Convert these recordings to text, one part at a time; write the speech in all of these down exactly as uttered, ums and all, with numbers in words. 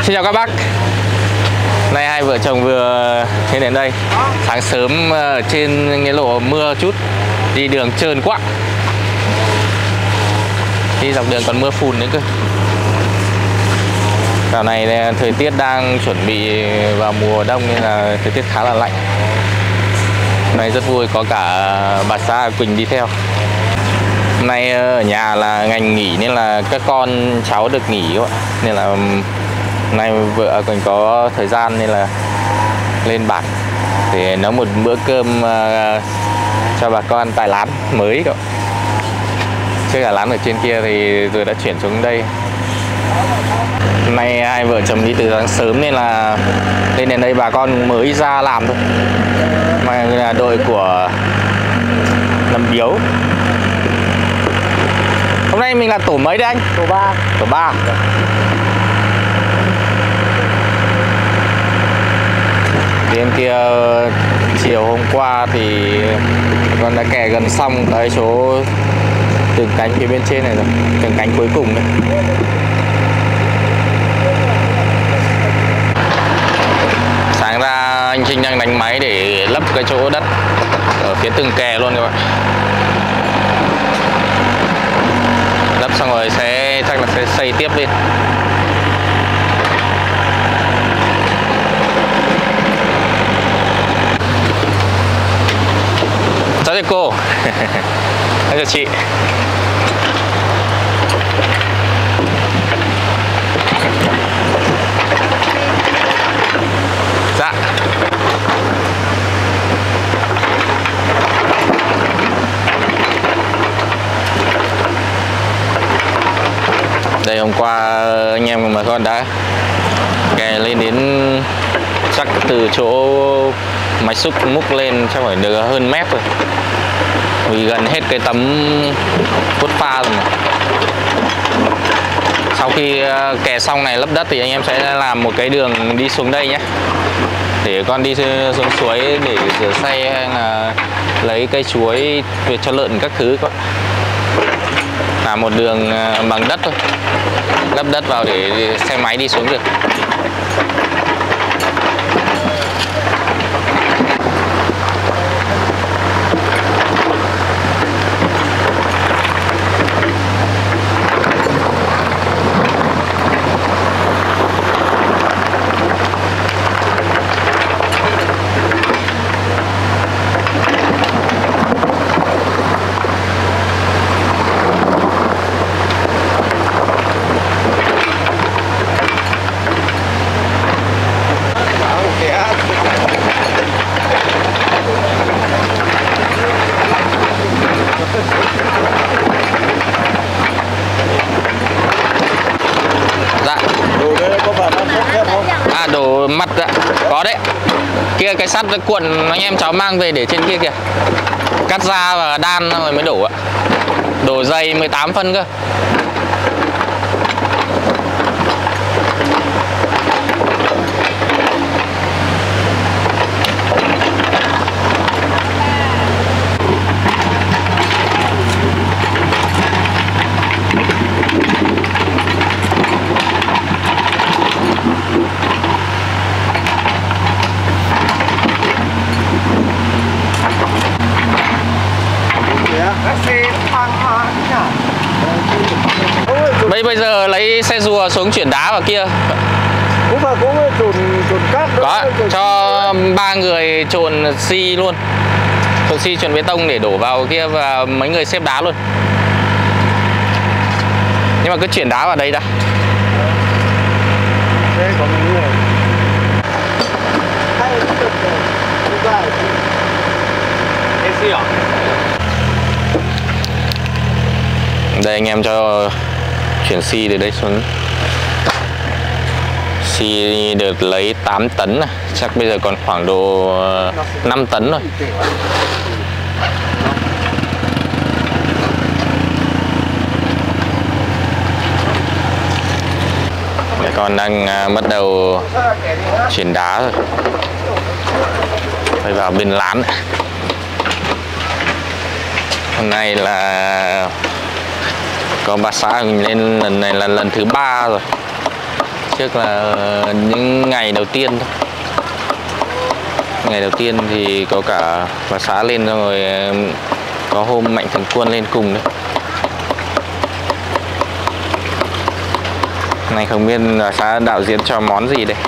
Xin chào các bác. Nay hai vợ chồng vừa đến đến đây. Sáng sớm ở trên cái lộ mưa chút, đi đường trơn quá. Đi dọc đường còn mưa phùn nữa cơ. Dạo này thời tiết đang chuẩn bị vào mùa đông nên là thời tiết khá là lạnh. Hôm nay rất vui có cả bà xã Quỳnh đi theo. Hôm nay ở nhà là ngày nghỉ nên là các con cháu được nghỉ các bạn. Nên là hôm nay vợ Quỳnh có thời gian nên là lên bản để nấu một bữa cơm cho bà con tại lán mới các bạn. Trước là lán ở trên kia thì rồi đã chuyển xuống đây. Hôm nay hai vợ chồng đi từ sáng sớm nên là lên đến đây bà con mới ra làm thôi. Mà là đội của Nấm Biếu. Hôm nay mình là tổ mấy đấy anh? Tổ ba. Tổ ba. Bên kia chiều hôm qua thì con đã kè gần xong cái chỗ từng cánh phía bên trên này rồi, từng cánh cuối cùng đấy. Sáng ra anh Trinh đang đánh máy để lấp cái chỗ đất ở phía từng kè luôn các bạn. Lấp xong rồi sẽ chắc là sẽ xây tiếp lên. Chào chị cô. Chào chị. Dạ. Đây hôm qua anh em mà con đã kè lên đến chắc từ chỗ máy xúc múc lên chắc phải được hơn mét rồi, vì gần hết cái tấm cốt pha rồi mà. Sau khi kè xong này lấp đất thì anh em sẽ làm một cái đường đi xuống đây nhé, để con đi xuống suối để rửa xe hay là lấy cây chuối về cho lợn các thứ. Con làm một đường bằng đất thôi, lấp đất vào để xe máy đi xuống được. À, đổ mặt ạ. Có đấy. Kia cái sắt cuộn anh em cháu mang về để trên kia kìa. Cắt ra và đan rồi mới đổ ạ. Đổ dày mười tám phân cơ. Bây bây giờ lấy xe rùa xuống chuyển đá vào kia. Cũng phải cũng trộn trộn cát. Có, cho ba người trộn xi luôn. Trộn xi trộn bê tông để đổ vào kia và mấy người xếp đá luôn. Nhưng mà cứ chuyển đá vào đây đã. Đây có mấy người. Hay là được rồi. Em xi à? Đây anh em cho chuyển xi từ đây xuống. Xi được lấy tám tấn này. Chắc bây giờ còn khoảng độ năm tấn rồi. Để con đang bắt đầu chuyển đá rồi. Phải vào bên lán này. Hôm nay là có bà xã mình lên lần này là lần thứ ba rồi. Trước là những ngày đầu tiên thôi. Ngày đầu tiên thì có cả bà xã lên, xong rồi có hôm Mạnh Thường Quân lên cùng đấy. Này không biết bà xã đạo diễn cho món gì đây.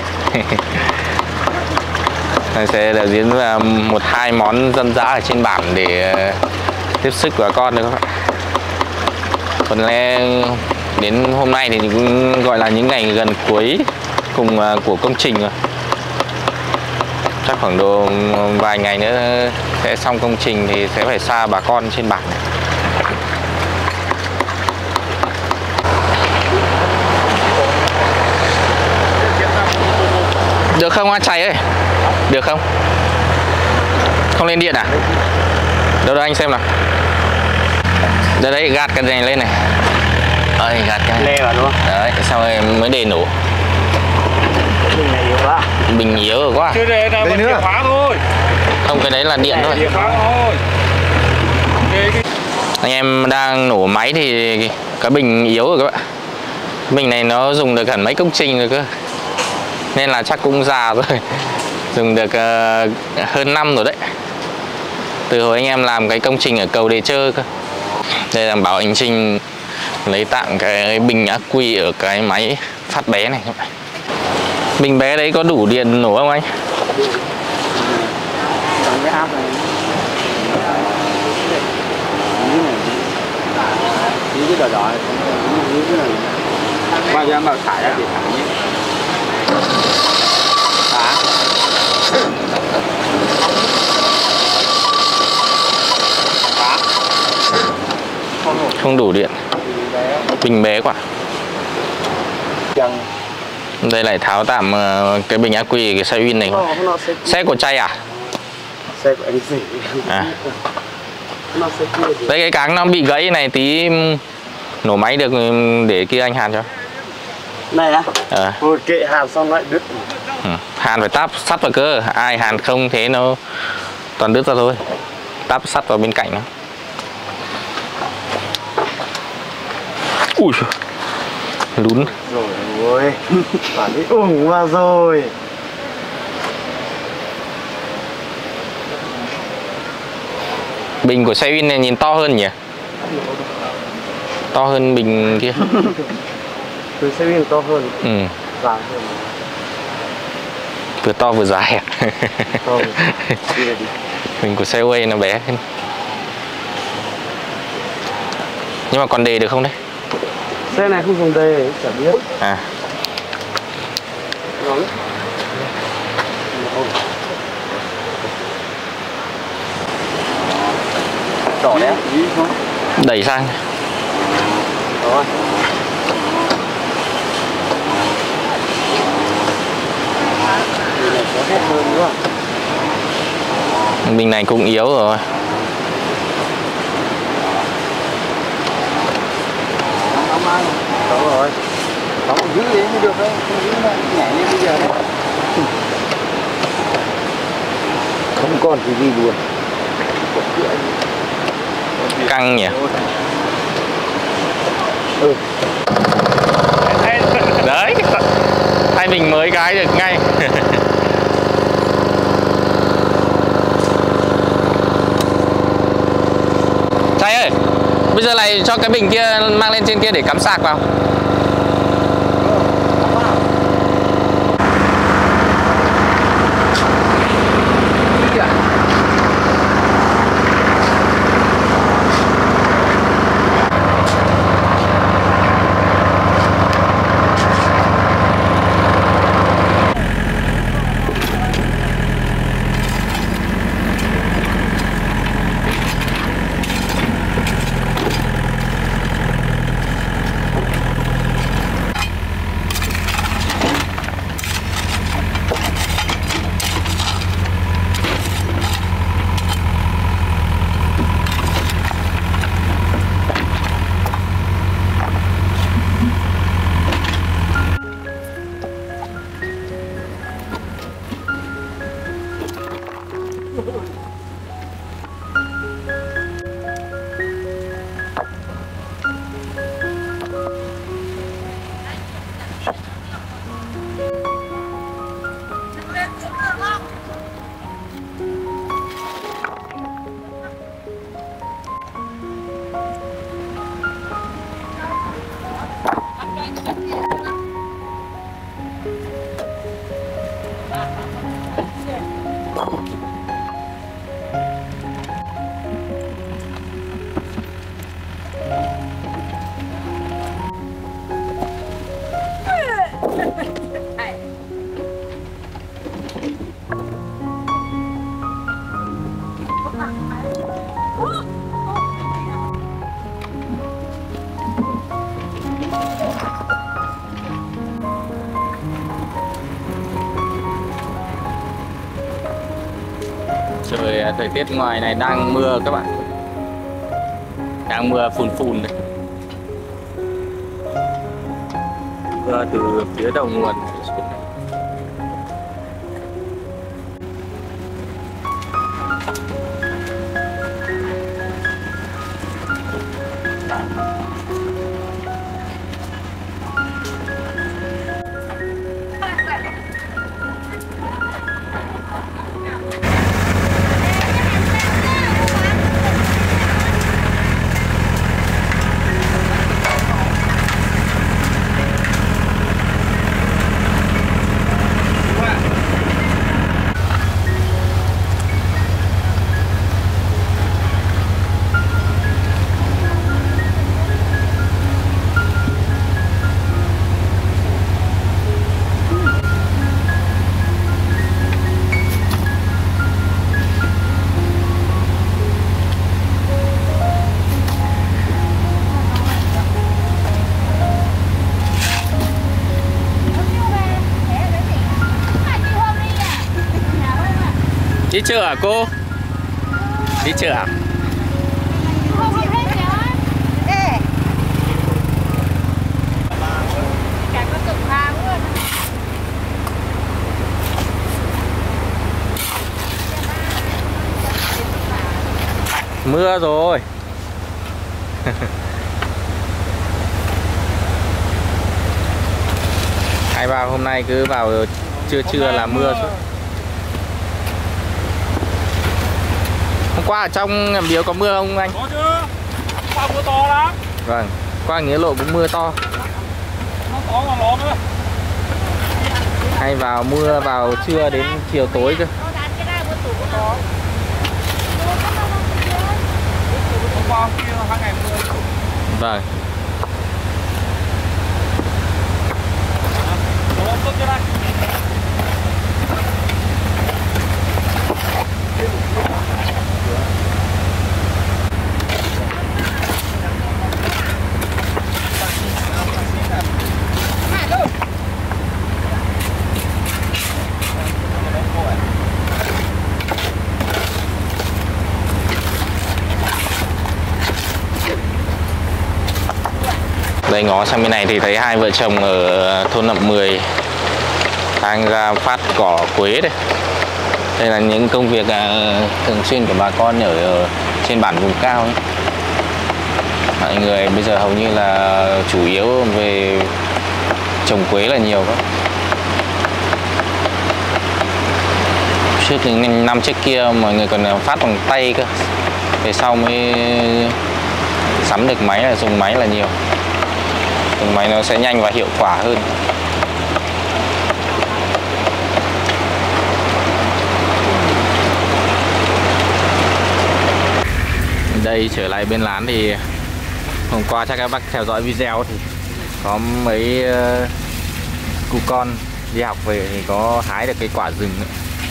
Này sẽ đạo diễn là một hai món dân dã ở trên bản để tiếp sức bà con được các bạn. Còn lẽ đến hôm nay thì cũng gọi là những ngày gần cuối cùng của công trình rồi. Chắc khoảng độ vài ngày nữa sẽ xong công trình thì sẽ phải xa bà con trên bản. Được không anh Cháy ơi? Được không? Không lên điện à? Đâu đâu anh xem nào. Đây đấy, gạt cái này lên này. Ơi, gạt cái này. Lê vào đúng không? Đấy, xong rồi mới để nổ. Bình này yếu quá. Bình yếu rồi quá. Chưa để nào, chìa khóa thôi. Không, cái đấy là điện thôi. Chìa khóa thôi. Anh em đang nổ máy thì cái bình yếu rồi các bạn. Bình này nó dùng được hẳn mấy công trình rồi cơ. Nên là chắc cũng già rồi. Dùng được uh, hơn năm rồi đấy. Từ hồi anh em làm cái công trình ở cầu Đề Chơ cơ. Đây là bảo anh Trinh lấy tặng cái bình ắc quy ở cái máy phát bé này các bạn. Bình bé đấy có đủ điện nổ không anh? Trong cái áp này. Như cái đỏ đỏ này. Như cái này. Bao giờ em bảo thải ra thì thải nhé. Thả. Thả. Không đủ điện. Bình bé quá. Chân. Đây lại tháo tạm cái bình ắc quy cái xe Win này. Xe của Chay à? Xe của anh gì? À. Đấy cái cáng nó bị gãy này tí nổ máy được để kia anh hàn cho. Này á? Ờ. Một kệ hàn xong lại đứt. Ừ. Hàn phải táp sắt vào cơ, ai hàn không thế nó toàn đứt ra thôi. Táp sắt vào bên cạnh nó. Ui, lún. Rồi ôi, toàn đi ủng vào rồi. Bình của xe Win này nhìn to hơn nhỉ? To hơn bình kia. Từ xe Win to hơn. Ừ. Dài hơn. Vừa to vừa dài à? To. Đi đi. Bình của xe Way nó bé hơn. Nhưng mà còn đề được không đấy? Xe này không dùng đề, chả biết. À. Ngon. Đỏ đấy. Đẩy sang. Rồi. Này có hết hơn nữa. Bình này cũng yếu rồi. Đúng rồi. Đóng giữ đến mới được đấy, không giữ là nhảy lên bây giờ đấy. Không còn cái gì luôn. Căng nhỉ? Ừ. Đấy, thay bình mới cái được ngay. Chay ơi, bây giờ lại cho cái bình kia mang lên trên kia để cắm sạc vào. Trời, thời tiết ngoài này đang mưa các bạn, đang mưa phùn phùn đấy, mưa từ phía đầu nguồn. Đi chợ à cô? Đi chợ à? Mưa rồi. Ai vào hôm nay cứ vào trưa trưa là mưa suốt. Hôm qua ở trong Hàm Điếu có mưa không anh? Có chứ. Qua mưa to lắm. Vâng, qua Nghĩa Lộ cũng mưa to. Nó có mà nó nữa. Hay vào mưa vào trưa đến chiều tối cơ. Hôm qua hôm kia hai ngày mưa. Vâng. Nó tốt cho đây. Đây ngó sang bên này thì thấy hai vợ chồng ở thôn Nậm mười đang ra phát cỏ quế đây. Đây là những công việc thường xuyên của bà con ở, ở trên bản vùng cao ấy. Mọi người bây giờ hầu như là chủ yếu về trồng quế là nhiều các. Trước những năm trước kia mọi người còn phát bằng tay cơ. Về sau mới sắm được máy là dùng máy là nhiều. Dùng máy nó sẽ nhanh và hiệu quả hơn. Đây trở lại bên lán thì hôm qua chắc các bác theo dõi video thì có mấy uh, cu con đi học về thì có hái được cái quả rừng nữa.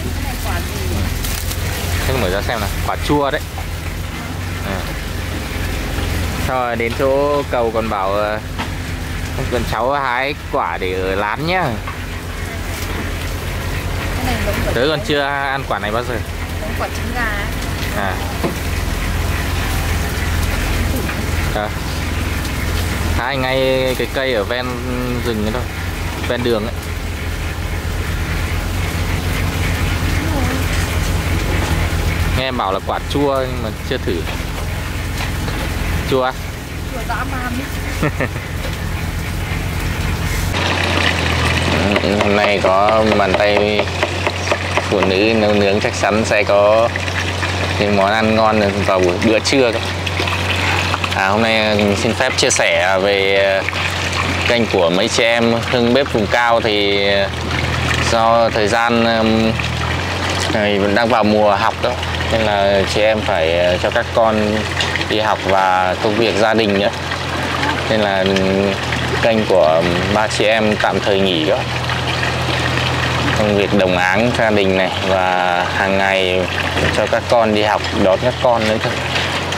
Thế mở ra xem nào, quả chua đấy. À. Sau rồi đến chỗ cầu còn bảo uh, con cháu hái quả để ở lán nhá. Tớ còn chưa ăn quả này bao giờ. Quả trứng gà. À. À. Hái ngay cái cây ở ven rừng ấy thôi, ven đường ấy. Nghe bảo là quả chua nhưng mà chưa thử. Chua? Chua dã man. Hôm nay có bàn tay phụ nữ nấu nướng chắc chắn sẽ có những món ăn ngon vào buổi bữa trưa. À, hôm nay mình xin phép chia sẻ về kênh của mấy chị em Hương Bếp Vùng Cao thì do thời gian này đang vào mùa học đó nên là chị em phải cho các con đi học và công việc gia đình nữa, nên là kênh của ba chị em tạm thời nghỉ đó. Công việc đồng áng gia đình này và hàng ngày cho các con đi học, đón các con nữa thôi.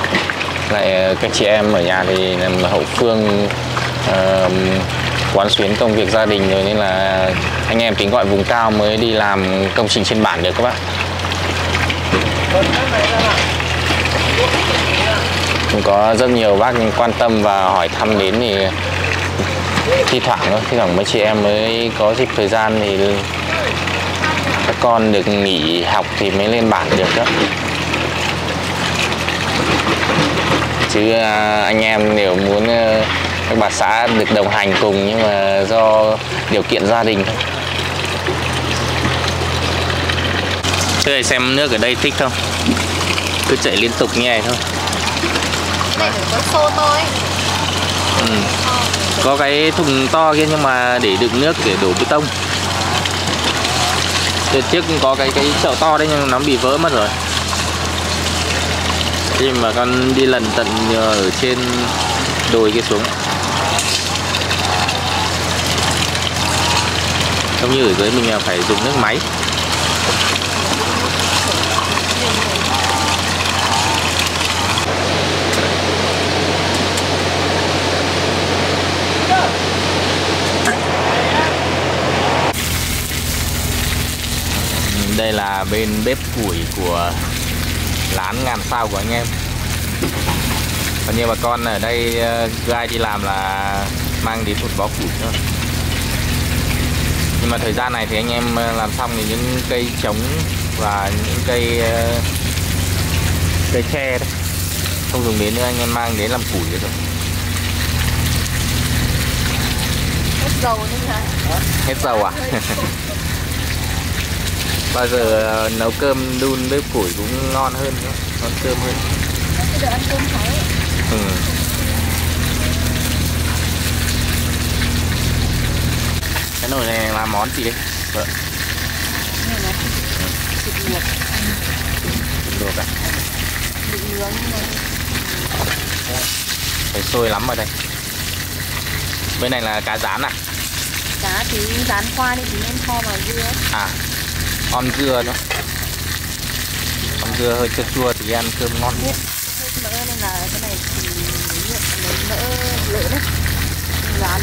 lại các chị em ở nhà thì làm hậu phương uh, quán xuyến công việc gia đình rồi, nên là anh em tính gọi vùng cao mới đi làm công trình trên bản được các bác. Cũng có rất nhiều bác quan tâm và hỏi thăm đến, thì thi thoảng thôi, thi thoảng mấy chị em mới có dịp thời gian thì các con được nghỉ học thì mới lên bản được đó. Chứ anh em đều muốn các bà xã được đồng hành cùng, nhưng mà do điều kiện gia đình thôi. Thế xem nước ở đây thích không? Cứ chạy liên tục như này thôi. Này có xô thôi. Ừ. Có cái thùng to kia nhưng mà để đựng nước để đổ bê tông. Từ trước có cái cái chậu to đấy nhưng nó bị vỡ mất rồi. Khi mà con đi lần tận ở trên đồi kia xuống, giống như ở dưới mình phải dùng nước máy. Đây là bên bếp củi của lán ngàn sao của anh em. Còn như bà con ở đây ai đi làm là mang đến một bó củi thôi. Nhưng mà thời gian này thì anh em làm xong thì những cây trống và những cây cây tre đấy không dùng đến nữa, anh em mang đến làm củi rồi. Hết dầu nữa hả? Hết dầu à? Bao giờ nấu cơm đun bếp củi cũng ngon hơn, ngon cơm hơn. Bây giờ ăn cơm thái. Ừ. Cái nồi này làm món gì đấy? Vợ. Này này. Thịt luộc. Thịt luộc à? Thịt nướng nhưng mà phải sôi lắm ở đây. Bên này là cá rán à? cá thì rán qua đi thì nên kho vào dưa. À, on dưa đó. On dưa hơi chua chua thì ăn cơm ngon. Hết mỡ nên là cái này thì lấy mỡ lỡ đấy. Rán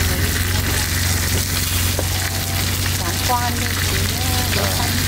rán qua đi thì nó đỡ xanh.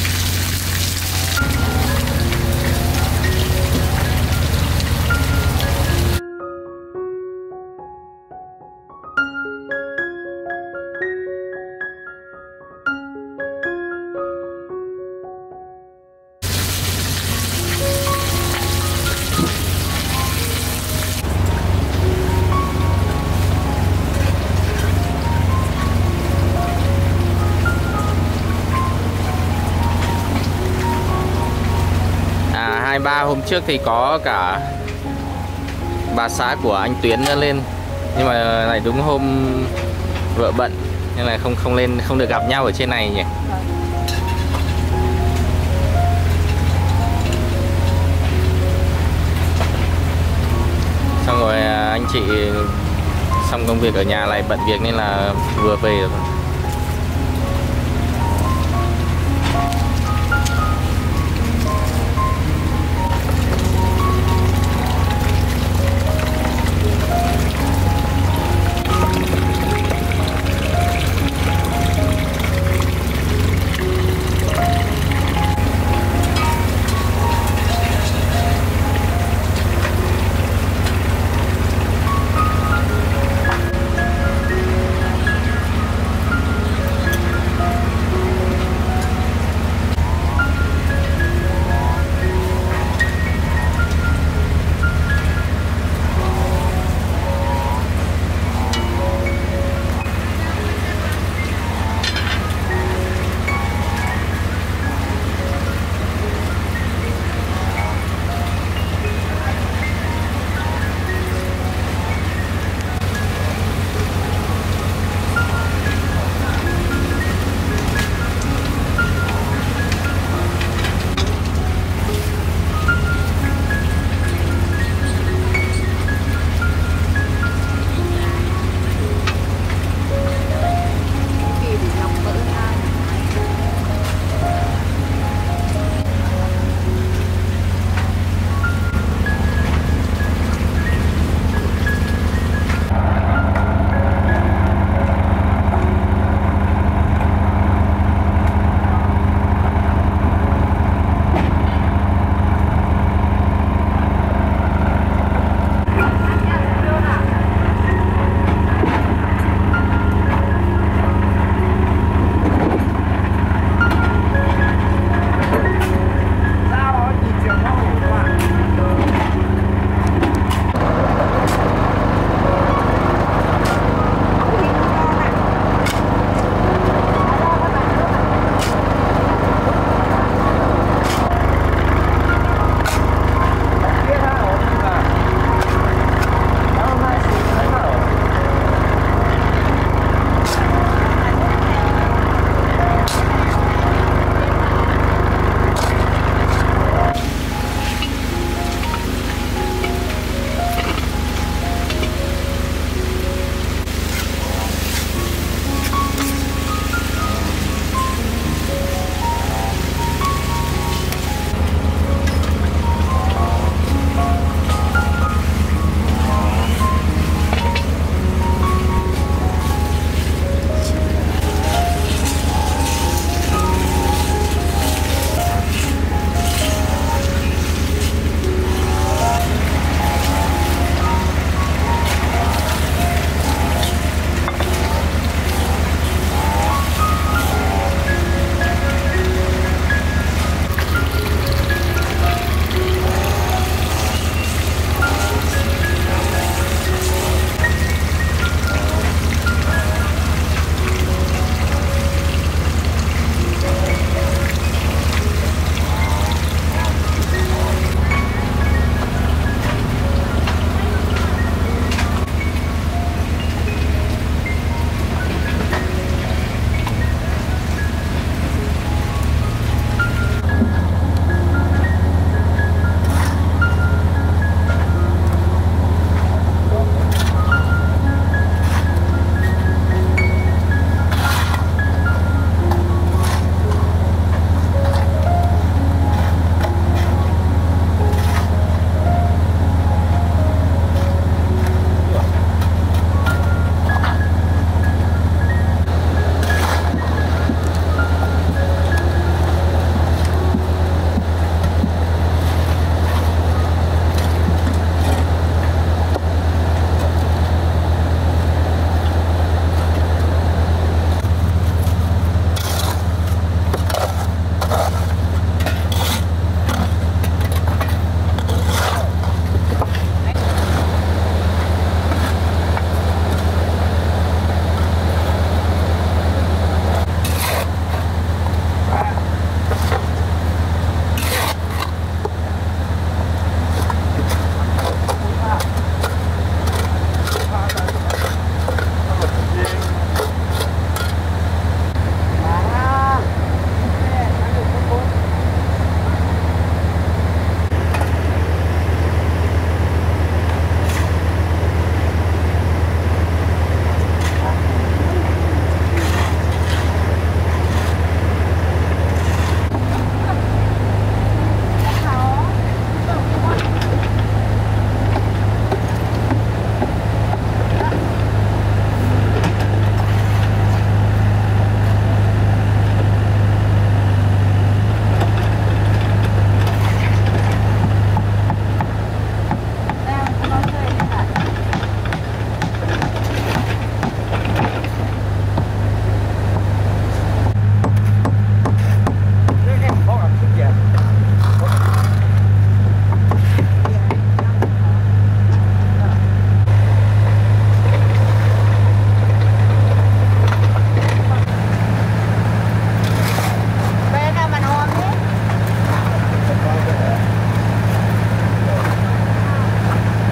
Hai ba hôm trước thì có cả bà xã của anh Tuyến nữa lên, nhưng mà lại đúng hôm vợ bận nên là không không lên, không được gặp nhau ở trên này nhỉ. Xong rồi anh chị xong công việc ở nhà lại bận việc nên là vừa về rồi.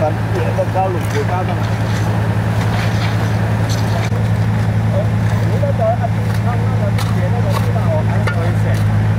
lắm thì nó cao lục của cao tầng. Nếu nó tới ăn xong nó là cái nó là cái nào ăn rồi sẽ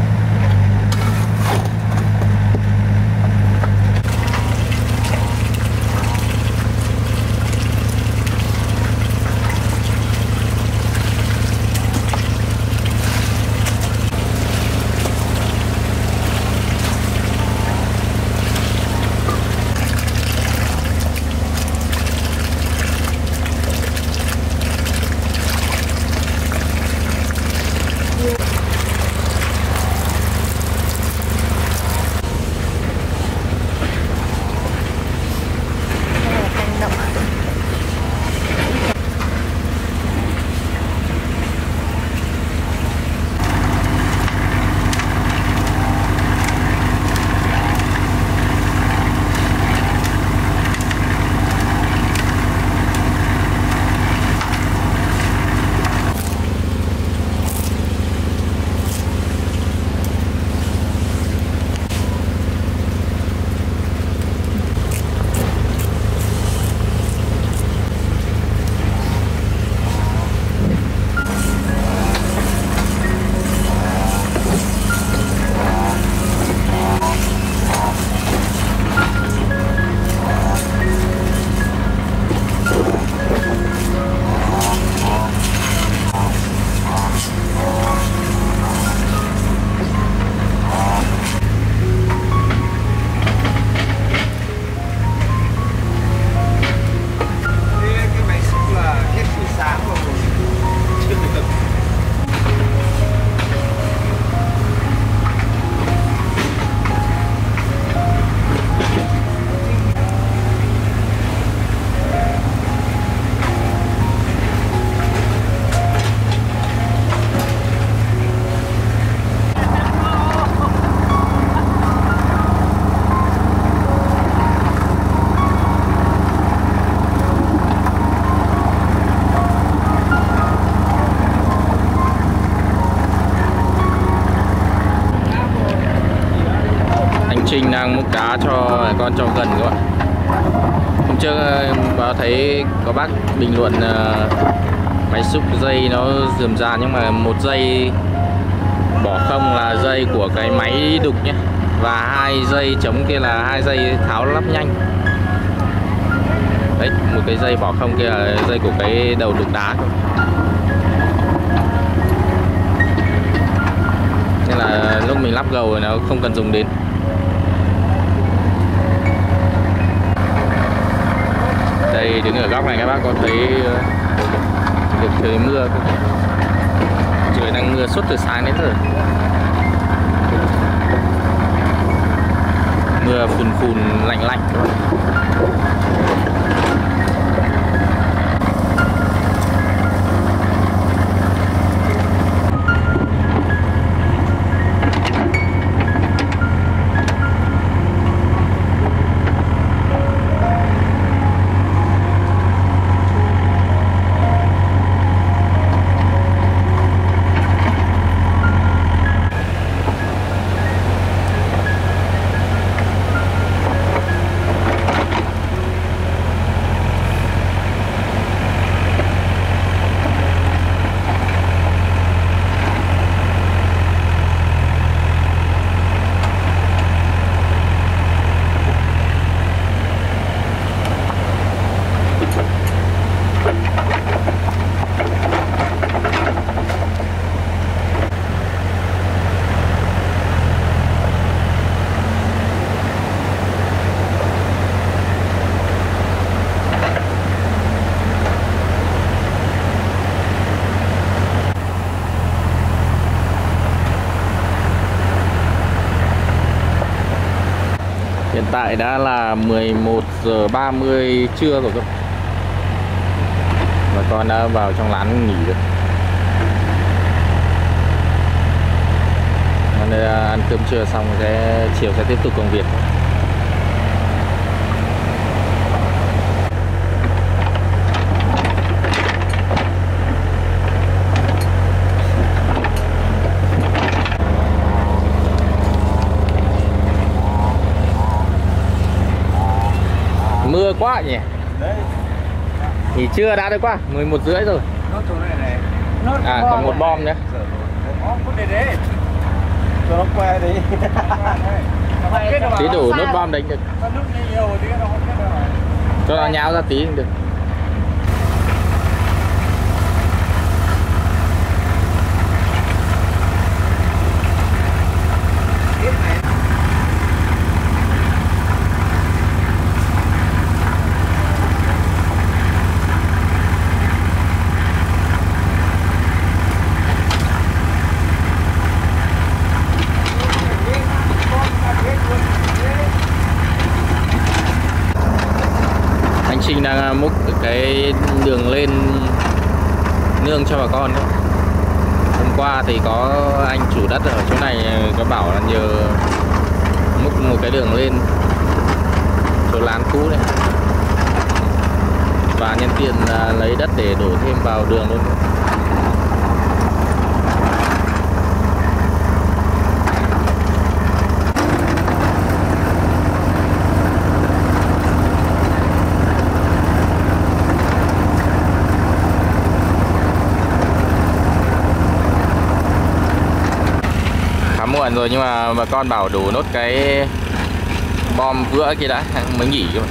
Trinh đang múc cá cho con cho gần các bạn. Hôm trước báo thấy có bác bình luận uh, máy xúc dây nó rườm rà, nhưng mà một dây bỏ không là dây của cái máy đục nhé, và hai dây chống kia là hai dây tháo lắp nhanh. Đấy, một cái dây bỏ không kia là dây của cái đầu đục đá thôi. Nên là lúc mình lắp gầu thì nó không cần dùng đến. Đây, đứng ở góc này các bác có thấy được trời mưa không? Trời đang mưa suốt từ sáng đến giờ. Mưa phùn phùn lạnh lạnh các bạn. Hiện tại đã là mười một giờ ba mươi trưa rồi cơ. Và con đã vào trong lán nghỉ rồi. Nên ăn cơm trưa xong sẽ chiều sẽ tiếp tục công việc. Mưa quá nhỉ. Đấy. Nghỉ trưa đã được quá, mười một rưỡi rồi. Nốt chỗ này này. Nốt À còn một bom nữa. Bom có để đấy. Cho nó que đi. Tí đủ nốt bom đánh được. Nước nhiều thì nó không kết rồi. Cho nó nhão ra tí cũng được. Anh Trinh đang múc cái đường lên nương cho bà con thôi. Hôm qua thì có anh chủ đất ở chỗ này có bảo là nhờ múc một cái đường lên chỗ lán cũ này, và nhân tiện lấy đất để đổ thêm vào đường luôn. Muộn rồi nhưng mà bà con bảo đủ nốt cái bom vữa kia đã mới nghỉ cơ mà.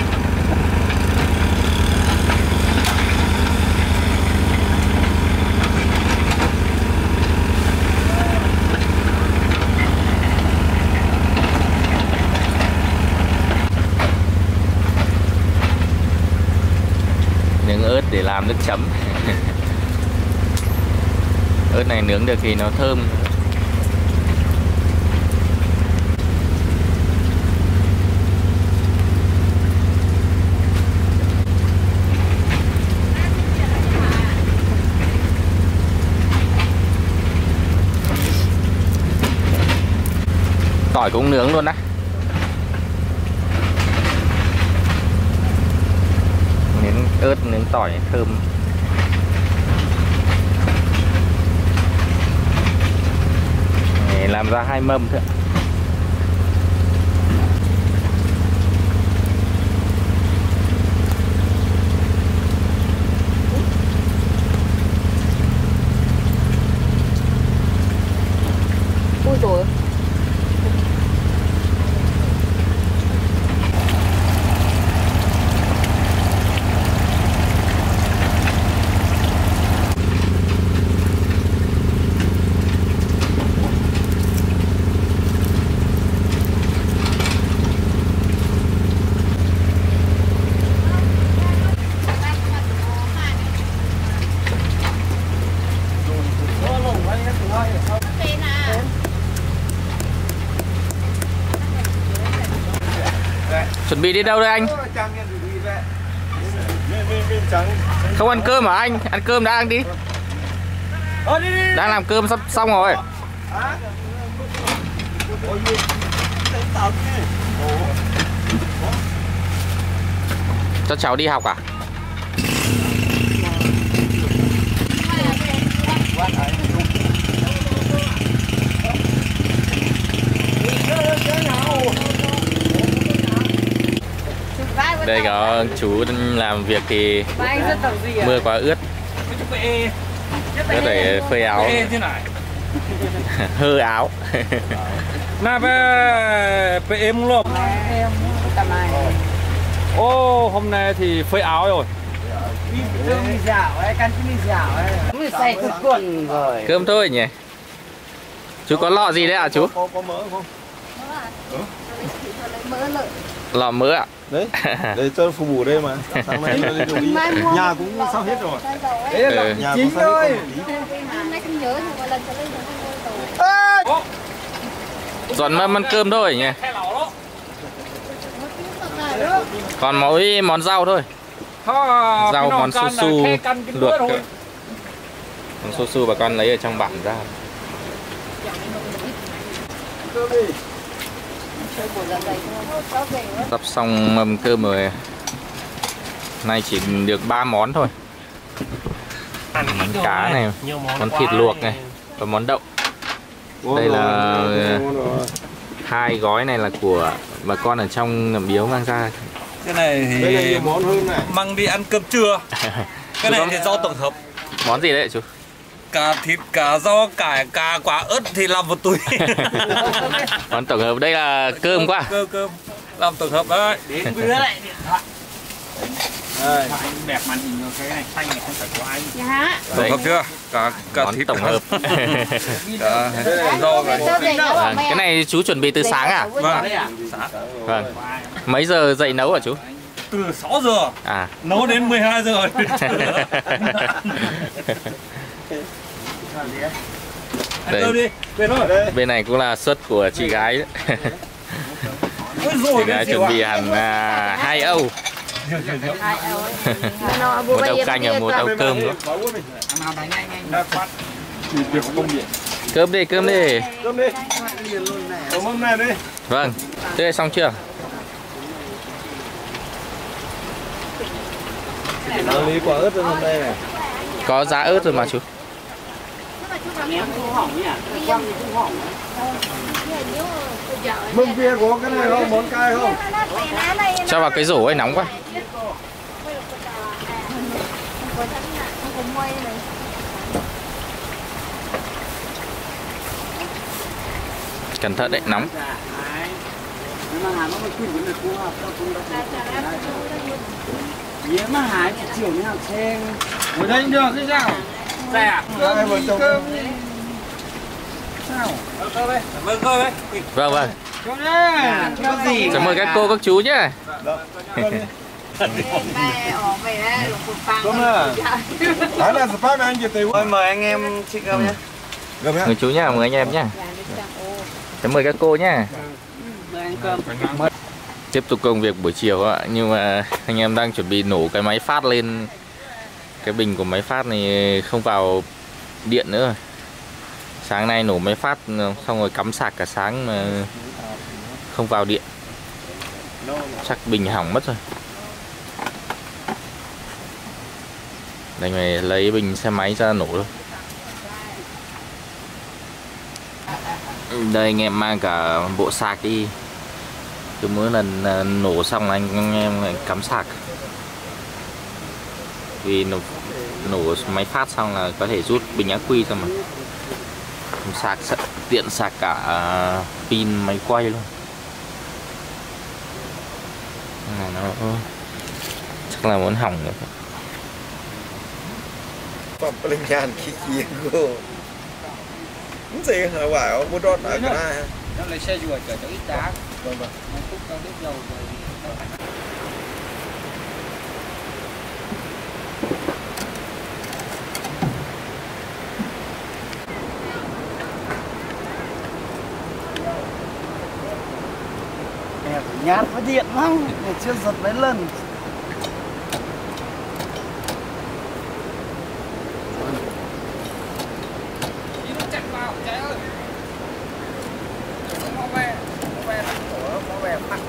Nướng ớt để làm nước chấm. Ớt này nướng được thì nó thơm. Tỏi cũng nướng luôn á. Nướng ớt, nướng tỏi thơm. Để làm ra hai mâm thôi. Ui rồi. Chuẩn bị đi đâu đây anh? Không ăn cơm hả anh? Ăn cơm đã ăn đi. Đang làm cơm sắp xong rồi. Cho cháu đi học à? Đây có chú làm việc thì mưa quá ướt, có thể phơi áo, hơ áo. Na về về em luôn. Ô hôm nay thì phơi áo rồi. Cơm thôi nhỉ. Chú có lọ gì đấy ạ chú? Có, có mỡ không? Mỡ lợn. Lọ mỡ ạ? Đấy, để cho phục vụ đây mà. Sáng nay cho đi nhà cũng sắp hết rồi. Đấy là nhà cũng sắp hết rồi. Hôm nay không nhớ nhưng mà lần tới đây rồi. Dọn mâm ăn cơm thôi nhỉ. Còn mỗi món rau thôi. Rau món su su luộc. Món su su bà con lấy ở trong bản ra. Sắp xong mâm cơm rồi. Nay chỉ được ba món thôi. Món cá này, món thịt luộc này và món đậu. Đây là hai gói này là của bà con ở trong Nậm Biếu mang ra Cái này thì Đây là nhiều món hơn này. mang đi ăn cơm trưa. Cái này thì rau tổng hợp. Món gì đấy chú? Cả thịt, cả rau, cả cả quả ớt thì làm một túi. Món tổng hợp đây là cơm quá. Cơm cơm làm tổng hợp đấy. Đến bữa lại điện thoại. Đây, anh đẹp màn hình cái này xanh này không phải của anh. Dạ. Tổng hợp chưa? Cả cả Món thịt tổng hợp. cả rau này. Vâng, cái này chú chuẩn bị từ sáng à? Vâng. Vâng. Mấy giờ dậy nấu hả chú? Từ sáu giờ À. nấu đến mười hai giờ. Đây. Ăn đi, về thôi. Bên này cũng là suất của chị gái đấy. Chị gái chuẩn bị hẳn à, hai âu. Một âu canh và một âu cơm nữa. Cơm đi, cơm đi. Cơm đi. Cơm hôm nay đi. Vâng, thế này xong chưa? Nó lý quả ớt hôm nay này. Có giá ớt rồi mà chú. Mâm kia có cái này không? Món cay không? Cho vào cái rổ ấy nóng quá. Cẩn thận đấy, nóng. Mà hái chiều như nào xem. Ngồi đây được cái sao? Dạ. Hai vợ chồng. Sao? Vâng, thôi đấy. Vâng vâng. Có gì? Cảm ơn các cô các chú nhé. Cơm à? Thái là spa mà anh Việt Tây. Thôi mời anh em chị cơm nhé. Gồm nhá. Mời chú nhá, mời anh em nhá. Cảm ơn các cô nhá. Mời anh cơm. Tiếp tục công việc buổi chiều ạ. Nhưng mà anh em đang chuẩn bị nổ cái máy phát lên. Cái bình của máy phát này không vào điện nữa. Sáng nay nổ máy phát xong rồi cắm sạc cả sáng mà không vào điện. Chắc bình hỏng mất rồi. Đây mày lấy bình xe máy ra nổ thôi. Đây anh em mang cả bộ sạc đi. Cứ mỗi lần nổ xong là anh, anh em lại cắm sạc. Vì nổ, nổ máy phát xong là có thể rút bình ắc quy ra mà. Sạc tiện sạc cả uh, pin máy quay luôn. Này nó chắc là muốn hỏng nữa. Phạm linh nhàn khí khí cô. Không gì hả bảo mua đốt ở cái này. Nó lấy xe rùa chở cho ít đá. Vâng vâng. Nó cúc cho đít dầu rồi. Nhát với điện lắm, để chưa giật mấy lần. Đi nó chặt vào, trái ơi. Nó về, nó về thẳng của, nó về thẳng.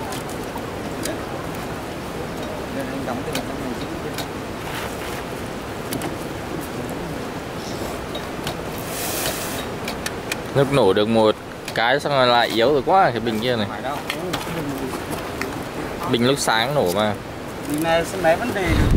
Nên anh đóng từ trong này chứ. Lúc nổ được một cái xong rồi lại yếu rồi quá cái bình kia này. Bình lúc sáng nổ mà. Bình này sẽ lấy vấn đề được.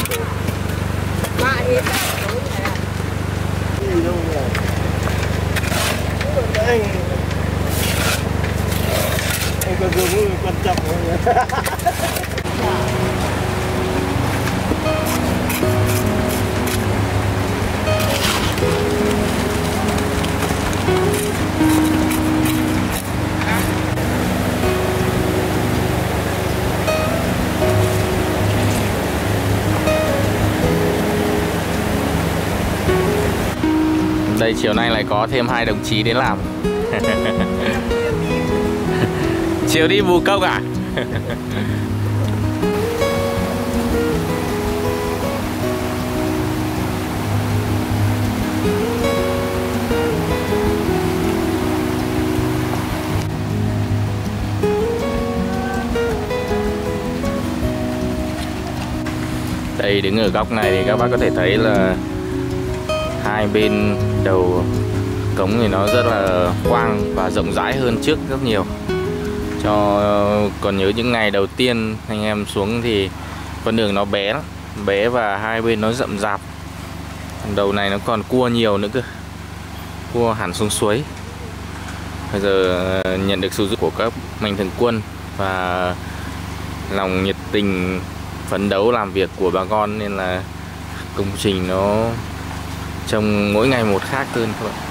Ba ít Gì đâu nhỉ? Anh anh có dùng người quan trọng không nhỉ? Đây chiều nay lại có thêm hai đồng chí đến làm. Chiều đi bù công à? Đây đứng ở góc này thì các bác có thể thấy là hai bên đầu cống thì nó rất là quang và rộng rãi hơn trước rất nhiều. Cho còn nhớ những ngày đầu tiên anh em xuống thì con đường nó bé lắm, bé và hai bên nó rậm rạp. Đầu này nó còn cua nhiều nữa cơ, cua hẳn xuống suối. Bây giờ nhận được sự giúp của các mạnh thường quân và lòng nhiệt tình phấn đấu làm việc của bà con nên là công trình nó trông mỗi ngày một khác hơn các bạn.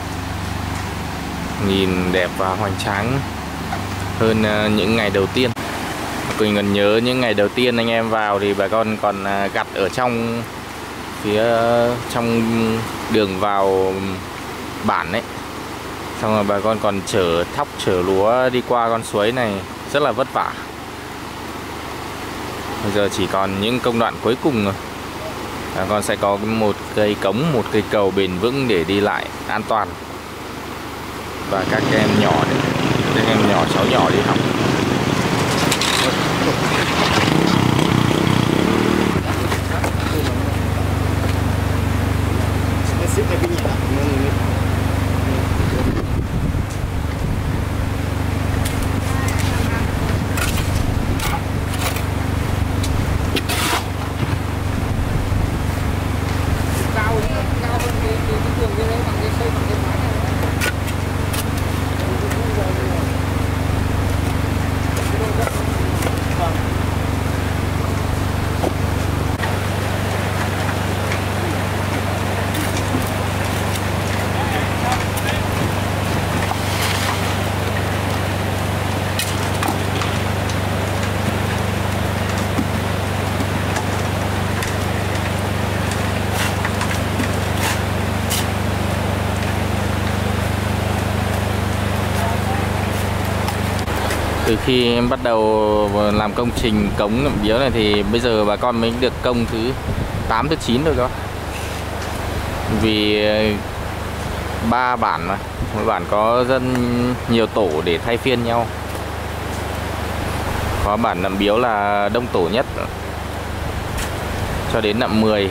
Nhìn đẹp và hoành tráng hơn những ngày đầu tiên. Quỳnh còn nhớ những ngày đầu tiên anh em vào thì bà con còn gặt ở trong phía trong đường vào bản ấy. Xong rồi bà con còn chở thóc chở lúa đi qua con suối này rất là vất vả. Bây giờ chỉ còn những công đoạn cuối cùng rồi. Bà con sẽ có một cây cống, một cây cầu bền vững để đi lại an toàn. Và các em nhỏ đấy, các em nhỏ, cháu nhỏ đi học. Từ khi em bắt đầu làm công trình cống Nậm Biếu này thì bây giờ bà con mới được công thứ tám thứ chín rồi đó. Vì ba bản mà, mỗi bản có rất nhiều tổ để thay phiên nhau. Có bản Nậm Biếu là đông tổ nhất cho đến Nậm mười.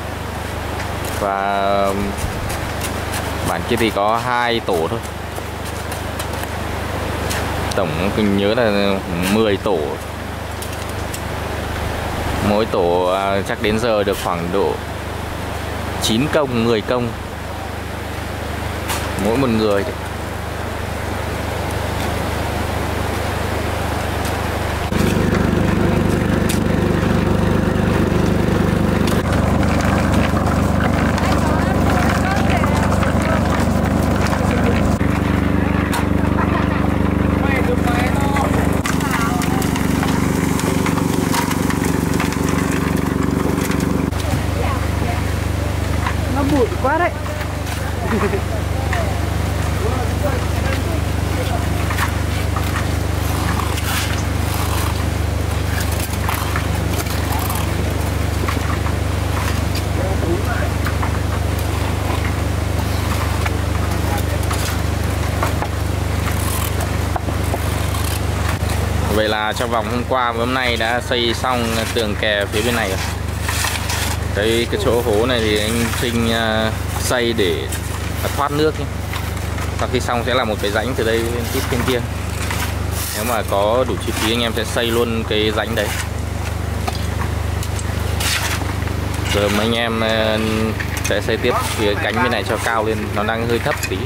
Và bản kia thì có hai tổ thôi. Tổng mình nhớ là mười tổ. Mỗi tổ chắc đến giờ được khoảng độ chín công, mười công mỗi một người. bụi quá đấy. Vậy là trong vòng hôm qua và hôm nay đã xây xong tường kè phía bên này rồi. Đây cái chỗ hố này thì anh Sinh uh, xây để thoát nước nhé. Sau khi xong sẽ là một cái rãnh từ đây lên tiếp bên kia. Nếu mà có đủ chi phí anh em sẽ xây luôn cái rãnh đấy. Rồi mấy anh em sẽ xây tiếp phía cánh bên này cho cao lên, nó đang hơi thấp tí.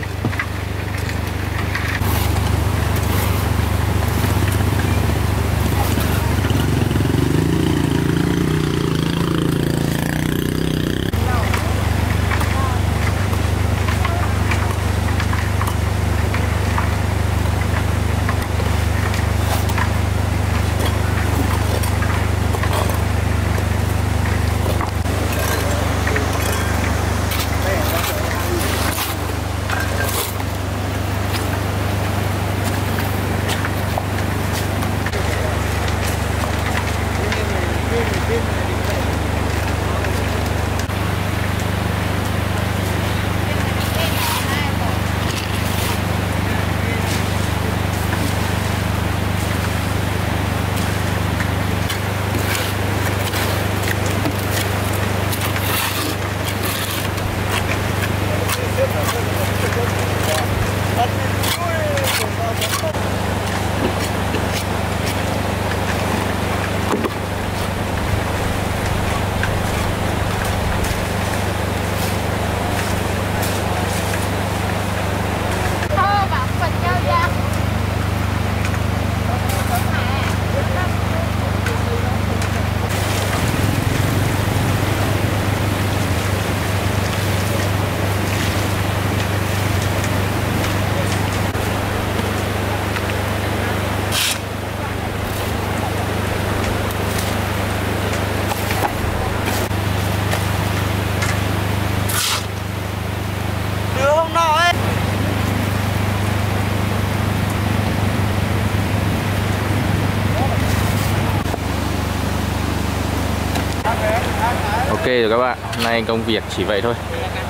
Ok rồi các bạn, hôm nay công việc chỉ vậy thôi.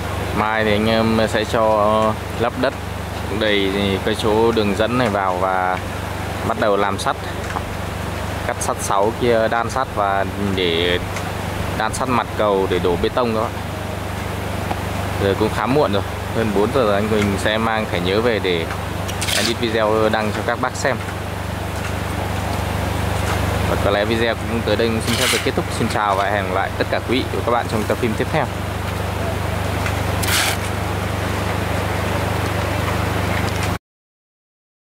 Mai thì anh em sẽ cho lắp đất đầy cái chỗ đường dẫn này vào và bắt đầu làm sắt, cắt sắt sáu kia, đan sắt và để đan sắt mặt cầu để đổ bê tông các bạn. Giờ cũng khá muộn rồi, hơn bốn giờ rồi, anh mình sẽ mang thẻ nhớ về để edit video đăng cho các bác xem. Và có lẽ video cũng tới đây xin phép được kết thúc. Xin chào và hẹn gặp lại tất cả quý vị và các bạn trong tập phim tiếp theo.